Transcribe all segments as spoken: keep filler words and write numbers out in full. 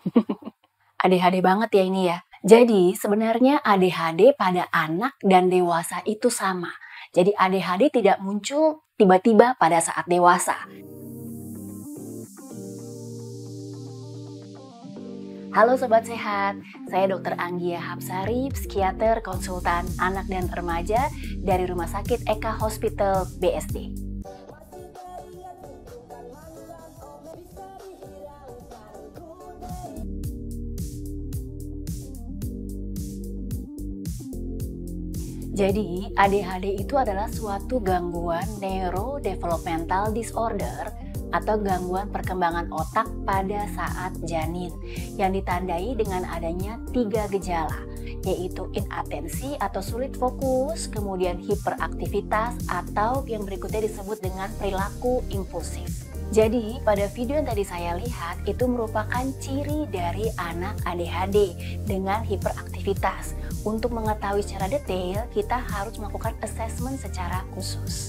A D H D banget ya ini ya. Jadi sebenarnya A D H D pada anak dan dewasa itu sama. Jadi A D H D tidak muncul tiba-tiba pada saat dewasa. Halo Sobat Sehat, saya dokter Anggia Hapsari, psikiater konsultan anak dan remaja dari Rumah Sakit Eka Hospital B S D. Jadi, A D H D itu adalah suatu gangguan neurodevelopmental disorder atau gangguan perkembangan otak pada saat janin yang ditandai dengan adanya tiga gejala, yaitu inatensi atau sulit fokus, kemudian hiperaktivitas, atau yang berikutnya disebut dengan perilaku impulsif. Jadi, pada video yang tadi saya lihat itu merupakan ciri dari anak A D H D dengan hiperaktivitas. Untuk mengetahui secara detail, kita harus melakukan assessment secara khusus.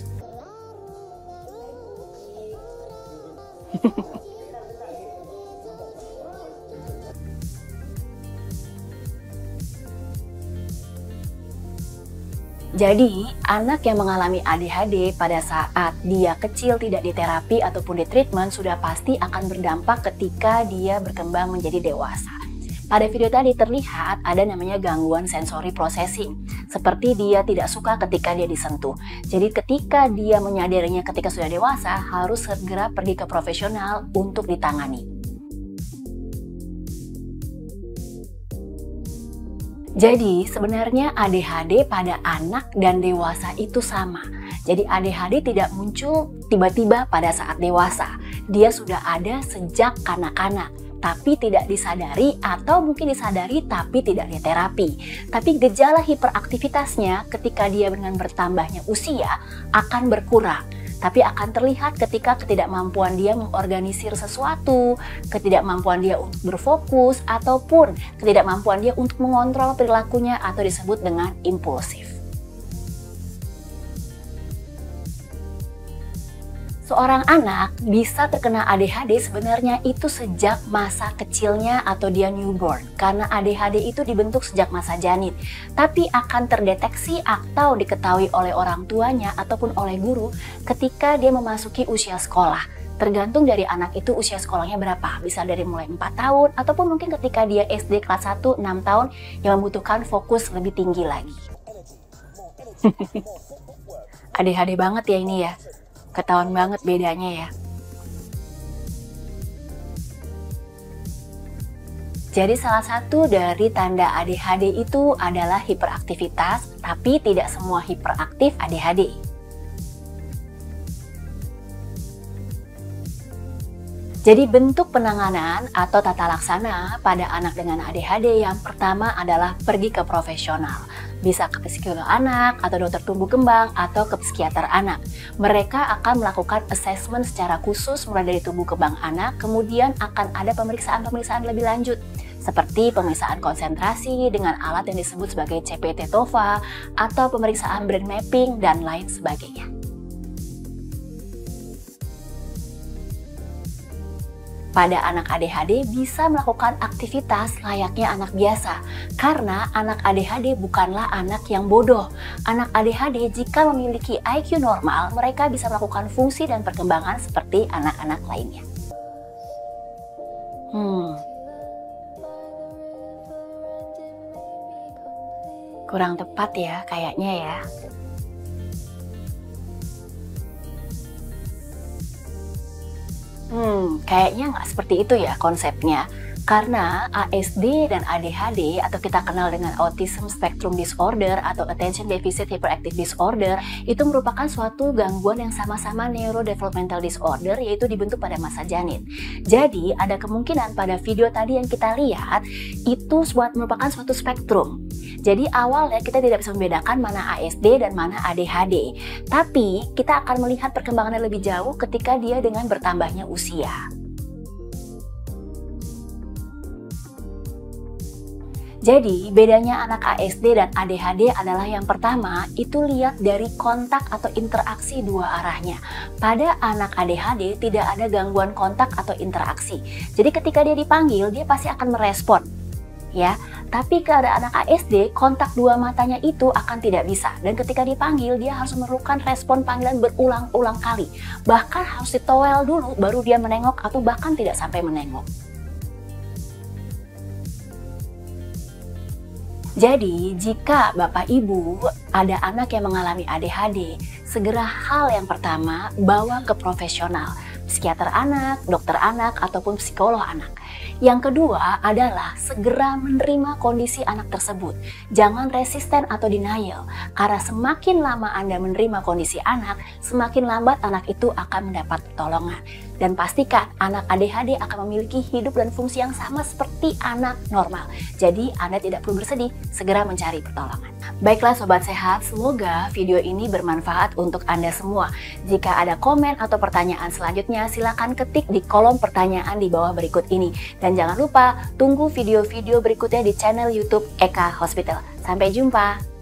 Jadi, anak yang mengalami A D H D pada saat dia kecil tidak diterapi ataupun ditreatment sudah pasti akan berdampak ketika dia berkembang menjadi dewasa. Pada video tadi terlihat ada namanya gangguan sensory processing, seperti dia tidak suka ketika dia disentuh. Jadi ketika dia menyadarinya ketika sudah dewasa, harus segera pergi ke profesional untuk ditangani. Jadi sebenarnya A D H D pada anak dan dewasa itu sama. Jadi A D H D tidak muncul tiba-tiba pada saat dewasa. Dia sudah ada sejak kanak-kanak, tapi tidak disadari atau mungkin disadari tapi tidak diterapi. Tapi gejala hiperaktivitasnya ketika dia dengan bertambahnya usia akan berkurang. Tapi akan terlihat ketika ketidakmampuan dia mengorganisir sesuatu, ketidakmampuan dia untuk berfokus, ataupun ketidakmampuan dia untuk mengontrol perilakunya atau disebut dengan impulsif. Seorang anak bisa terkena A D H D sebenarnya itu sejak masa kecilnya atau dia newborn. Karena A D H D itu dibentuk sejak masa janin. Tapi akan terdeteksi atau diketahui oleh orang tuanya ataupun oleh guru ketika dia memasuki usia sekolah. Tergantung dari anak itu usia sekolahnya berapa. Bisa dari mulai empat tahun ataupun mungkin ketika dia S D kelas satu, enam tahun yang membutuhkan fokus lebih tinggi lagi. A D H D banget ya ini ya. Ketahuan banget bedanya ya. Jadi salah satu dari tanda A D H D itu adalah hiperaktivitas, tapi tidak semua hiperaktif A D H D. Jadi bentuk penanganan atau tata laksana pada anak dengan A D H D yang pertama adalah pergi ke profesional. Bisa ke psikolog anak, atau dokter tumbuh kembang, atau ke psikiater anak. Mereka akan melakukan assessment secara khusus mulai dari tumbuh kembang anak, kemudian akan ada pemeriksaan-pemeriksaan lebih lanjut. Seperti pemeriksaan konsentrasi dengan alat yang disebut sebagai C P T TOFA, atau pemeriksaan brain mapping, dan lain sebagainya. Pada anak A D H D bisa melakukan aktivitas layaknya anak biasa karena anak A D H D bukanlah anak yang bodoh. Anak A D H D jika memiliki I Q normal, mereka bisa melakukan fungsi dan perkembangan seperti anak-anak lainnya. Hmm. Kurang tepat ya kayaknya ya. Hmm, kayaknya nggak seperti itu ya konsepnya. Karena A S D dan A D H D atau kita kenal dengan Autism Spectrum Disorder atau Attention Deficit Hyperactive Disorder itu merupakan suatu gangguan yang sama-sama neurodevelopmental disorder yaitu dibentuk pada masa janin. Jadi ada kemungkinan pada video tadi yang kita lihat itu merupakan suatu spektrum. Jadi awalnya kita tidak bisa membedakan mana A S D dan mana A D H D. Tapi kita akan melihat perkembangannya lebih jauh ketika dia dengan bertambahnya usia. Jadi, bedanya anak A S D dan A D H D adalah yang pertama, itu lihat dari kontak atau interaksi dua arahnya. Pada anak A D H D tidak ada gangguan kontak atau interaksi. Jadi ketika dia dipanggil, dia pasti akan merespon. Ya, tapi pada anak A S D, kontak dua matanya itu akan tidak bisa. Dan ketika dipanggil, dia harus memerlukan respon panggilan berulang-ulang kali. Bahkan harus ditowel dulu, baru dia menengok atau bahkan tidak sampai menengok. Jadi, jika Bapak Ibu ada anak yang mengalami A D H D, segera hal yang pertama bawa ke profesional, psikiater anak, dokter anak, ataupun psikolog anak. Yang kedua adalah segera menerima kondisi anak tersebut. Jangan resisten atau denial, karena semakin lama Anda menerima kondisi anak, semakin lambat anak itu akan mendapat pertolongan. Dan pastikan anak A D H D akan memiliki hidup dan fungsi yang sama seperti anak normal. Jadi Anda tidak perlu bersedih, segera mencari pertolongan. Baiklah Sobat Sehat, semoga video ini bermanfaat untuk Anda semua. Jika ada komen atau pertanyaan selanjutnya, silakan ketik di kolom pertanyaan di bawah berikut ini. Dan jangan lupa tunggu video-video berikutnya di channel YouTube Eka Hospital. Sampai jumpa!